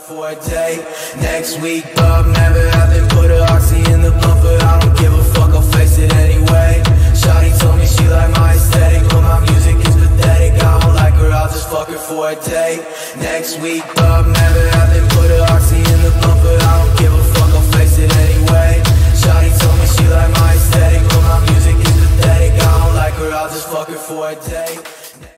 for a day. Next week, bub, never happened. Put a oxy in the blunt, but I don't give a fuck, I'll face it anyway. Shawty told me she like my aesthetic, but my music is pathetic. I don't like her, I'll just fuck her for a day. Next week, bub, never happened. Put a oxy in the blunt, but I don't give a fuck, I'll face it anyway.